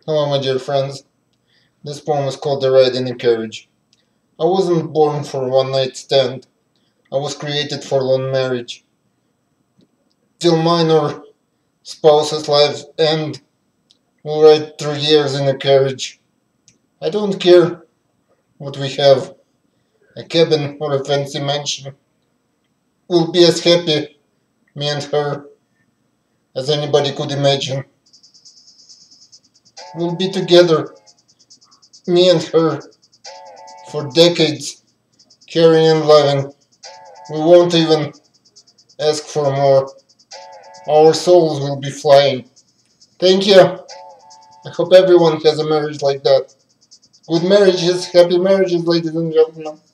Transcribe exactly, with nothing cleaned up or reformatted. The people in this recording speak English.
Hello, my dear friends. This poem is called The Ride in a Carriage. I wasn't born for one night stand. I was created for long marriage. Till mine or spouse's lives end, we'll ride through years in a carriage. I don't care what we have, a cabin or a fancy mansion. We'll be as happy, me and her, as anybody could imagine. We'll be together, me and her, for decades, caring and loving. We won't even ask for more. Our souls will be flying. Thank you. I hope everyone has a marriage like that. Good marriages, happy marriages, ladies and gentlemen.